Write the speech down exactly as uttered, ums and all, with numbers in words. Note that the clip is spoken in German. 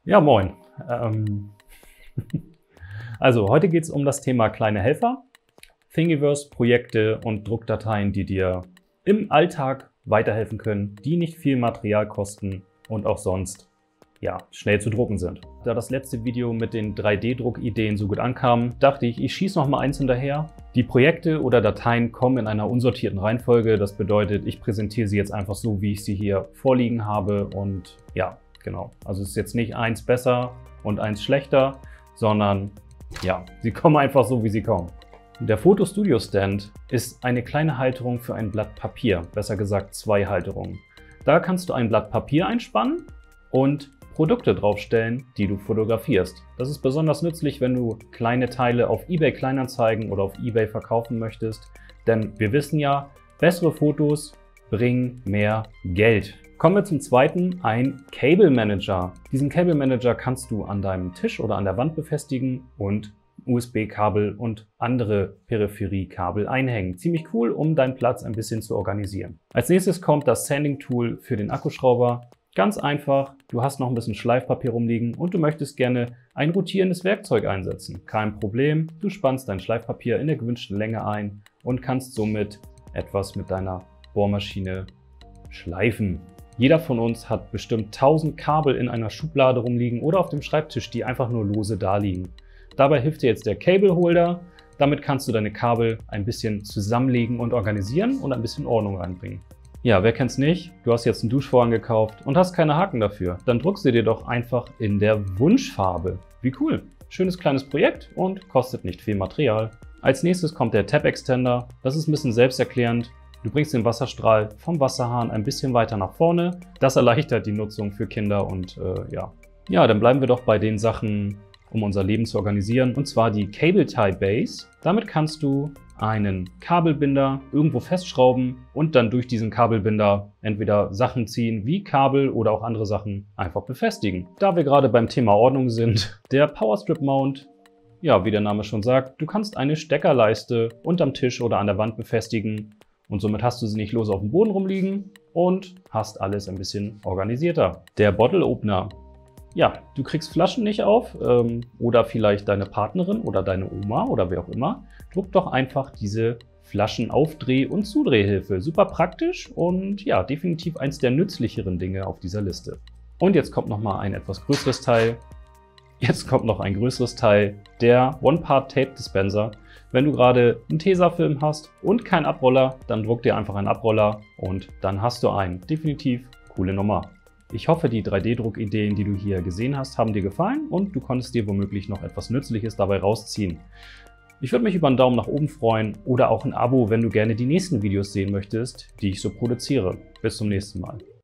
Ja, moin. Ähm also heute geht es um das Thema kleine Helfer, Thingiverse, Projekte und Druckdateien, die dir im Alltag weiterhelfen können, die nicht viel Material kosten und auch sonst ja, schnell zu drucken sind. Da das letzte Video mit den drei D-Druckideen so gut ankam, dachte ich, ich schieße noch mal eins hinterher. Die Projekte oder Dateien kommen in einer unsortierten Reihenfolge. Das bedeutet, ich präsentiere sie jetzt einfach so, wie ich sie hier vorliegen habe. Und ja, genau. Also es ist jetzt nicht eins besser und eins schlechter, sondern ja, sie kommen einfach so, wie sie kommen. Der Photo Studio Stand ist eine kleine Halterung für ein Blatt Papier, besser gesagt zwei Halterungen. Da kannst du ein Blatt Papier einspannen und Produkte draufstellen, die du fotografierst. Das ist besonders nützlich, wenn du kleine Teile auf eBay Kleinanzeigen oder auf eBay verkaufen möchtest, denn wir wissen ja, bessere Fotos bringen mehr Geld. Kommen wir zum zweiten, ein Cable Manager. Diesen Cable Manager kannst du an deinem Tisch oder an der Wand befestigen und U S B-Kabel und andere Peripheriekabel einhängen. Ziemlich cool, um deinen Platz ein bisschen zu organisieren. Als nächstes kommt das Sanding Tool für den Akkuschrauber. Ganz einfach, du hast noch ein bisschen Schleifpapier rumliegen und du möchtest gerne ein rotierendes Werkzeug einsetzen. Kein Problem, du spannst dein Schleifpapier in der gewünschten Länge ein und kannst somit etwas mit deiner Bohrmaschine schleifen. Jeder von uns hat bestimmt tausend Kabel in einer Schublade rumliegen oder auf dem Schreibtisch, die einfach nur lose da liegen. Dabei hilft dir jetzt der Cable Holder. Damit kannst du deine Kabel ein bisschen zusammenlegen und organisieren und ein bisschen Ordnung reinbringen. Ja, wer kennt's nicht? Du hast jetzt einen Duschvorhang gekauft und hast keine Haken dafür. Dann druck sie dir doch einfach in der Wunschfarbe. Wie cool! Schönes kleines Projekt und kostet nicht viel Material. Als nächstes kommt der Tap Extender. Das ist ein bisschen selbsterklärend. Du bringst den Wasserstrahl vom Wasserhahn ein bisschen weiter nach vorne. Das erleichtert die Nutzung für Kinder und äh, ja. Ja, dann bleiben wir doch bei den Sachen, um unser Leben zu organisieren, und zwar die Cable Tie Base. Damit kannst du einen Kabelbinder irgendwo festschrauben und dann durch diesen Kabelbinder entweder Sachen ziehen wie Kabel oder auch andere Sachen einfach befestigen. Da wir gerade beim Thema Ordnung sind, der Power Strip Mount, ja, wie der Name schon sagt, du kannst eine Steckerleiste unterm Tisch oder an der Wand befestigen und somit hast du sie nicht los auf dem Boden rumliegen und hast alles ein bisschen organisierter. Der Bottle Opener. Ja, du kriegst Flaschen nicht auf ähm, oder vielleicht deine Partnerin oder deine Oma oder wer auch immer. Druck doch einfach diese Flaschenaufdreh- und Zudrehhilfe. Super praktisch und ja, definitiv eins der nützlicheren Dinge auf dieser Liste. Und jetzt kommt noch mal ein etwas größeres Teil. Jetzt kommt noch ein größeres Teil, der One-Part Tape Dispenser. Wenn du gerade einen Tesafilm hast und keinen Abroller, dann druck dir einfach einen Abroller und dann hast du einen. Definitiv coole Nummer. Ich hoffe, die drei D-Druckideen, die du hier gesehen hast, haben dir gefallen und du konntest dir womöglich noch etwas Nützliches dabei rausziehen. Ich würde mich über einen Daumen nach oben freuen oder auch ein Abo, wenn du gerne die nächsten Videos sehen möchtest, die ich so produziere. Bis zum nächsten Mal.